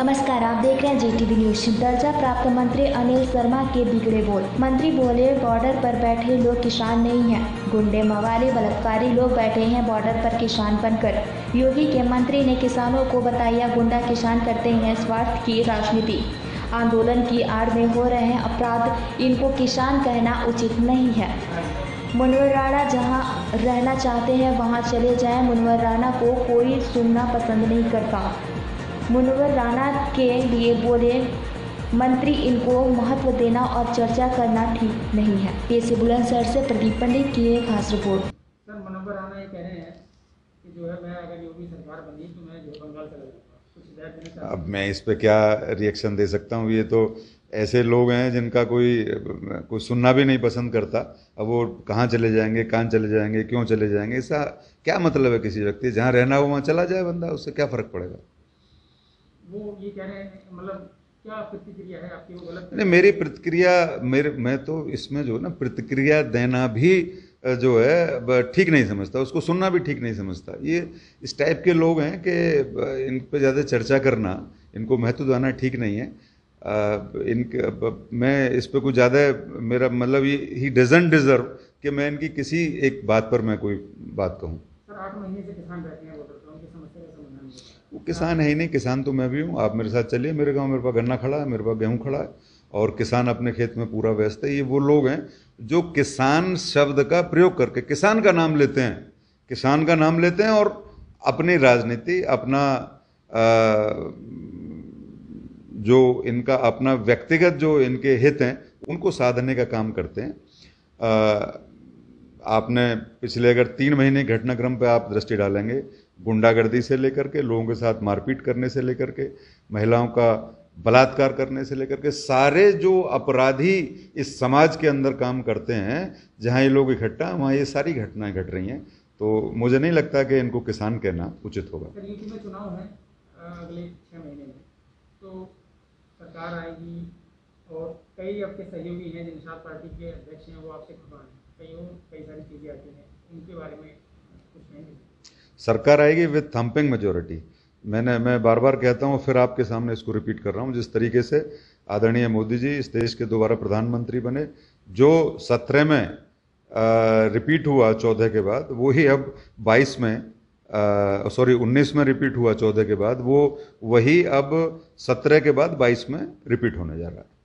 नमस्कार, आप देख रहे हैं JTV न्यूज। दर्जा प्राप्त मंत्री अनिल शर्मा के बिगड़े बोल। मंत्री बोले, बॉर्डर पर बैठे लोग किसान नहीं हैं, गुंडे मवाली बलात्कारी लोग बैठे हैं बॉर्डर पर किसान बनकर। योगी के मंत्री ने किसानों को बताया, गुंडा किसान करते हैं स्वार्थ की राजनीति। आंदोलन की आड़ में हो रहे हैं अपराध, इनको किसान कहना उचित नहीं है। मुनव्वर राणा जहां रहना चाहते हैं वहां चले जाएं, मुनव्वर राणा को कोई सुनना पसंद नहीं करता। मुनव्वर राणा के लिए बोले मंत्री, इनको महत्व देना और चर्चा करना ठीक नहीं है। पेश बुलंदशहर से प्रदीप पंडित की एक खास रिपोर्ट। सर, मुनव्वर राणा ये कह रहे हैं कि जो है मैं अगर योगी सरकार बनी तो मैं जो बंगाल चला जाऊंगा। अब मैं इस पे क्या रिएक्शन दे सकता हूँ? ये तो ऐसे लोग हैं जिनका कोई सुनना भी नहीं पसंद करता। अब वो कहाँ चले जाएंगे, कहाँ चले जाएंगे, क्यों चले जाएंगे, इसका क्या मतलब है? किसी व्यक्ति जहाँ रहना हो वहाँ चला जाए बंदा, उससे क्या फ़र्क पड़ेगा? वो ये कह रहे हैं, मतलब क्या प्रतिक्रिया है आपकी? वो गलत नहीं, मेरी प्रतिक्रिया मैं तो इसमें जो ना प्रतिक्रिया देना भी जो है ठीक नहीं समझता, उसको सुनना भी ठीक नहीं समझता। ये इस टाइप के लोग हैं कि इन पे ज़्यादा चर्चा करना, इनको महत्व देना ठीक नहीं है। मैं इस पे कुछ ज़्यादा मेरा मतलब ही डजंट डिजर्व कि मैं इनकी किसी एक बात पर मैं कोई बात कहूँ। सर, 8 महीने से किसान बैठे हैं बॉर्डर पर, उनकी समस्या का समाधान नहीं है। वो किसान है ही नहीं, किसान तो मैं भी हूँ। आप मेरे साथ चलिए, मेरे गांव मेरे पास गन्ना खड़ा है, मेरे पास गेहूँ खड़ा है और किसान अपने खेत में पूरा व्यस्त है। ये वो लोग हैं जो किसान शब्द का प्रयोग करके किसान का नाम लेते हैं, किसान का नाम लेते हैं और अपनी राजनीति, अपना जो इनका अपना व्यक्तिगत जो इनके हित हैं उनको साधने का काम करते हैं। आपने पिछले अगर 3 महीने घटनाक्रम पे आप दृष्टि डालेंगे, गुंडागर्दी से लेकर के, लोगों के साथ मारपीट करने से लेकर के, महिलाओं का बलात्कार करने से लेकर के, सारे जो अपराधी इस समाज के अंदर काम करते हैं, जहाँ ये लोग इकट्ठा, वहाँ ये सारी घटनाएं घट रही हैं। तो मुझे नहीं लगता कि इनको किसान कहना उचित होगा। सर, यूपी में चुनाव है अगले 6 महीने में, तो सरकार आएगी और कई आपके सहयोगी हैं, निषाद पार्टी के अध्यक्ष हैं, वो आपसे खफा हैं, कई सारी चीज़ें आती हैं, उनके बारे में कुछ कहेंगे? सरकार आएगी विद थम्पिंग मेजोरिटी। मैं बार बार कहता हूँ, फिर आपके सामने इसको रिपीट कर रहा हूँ। जिस तरीके से आदरणीय मोदी जी इस देश के दोबारा प्रधानमंत्री बने, जो 17 में रिपीट हुआ 14 के बाद, वही अब 22 में 19 में रिपीट हुआ 14 के बाद, वो वही अब 17 के बाद 22 में रिपीट होने जा रहा है।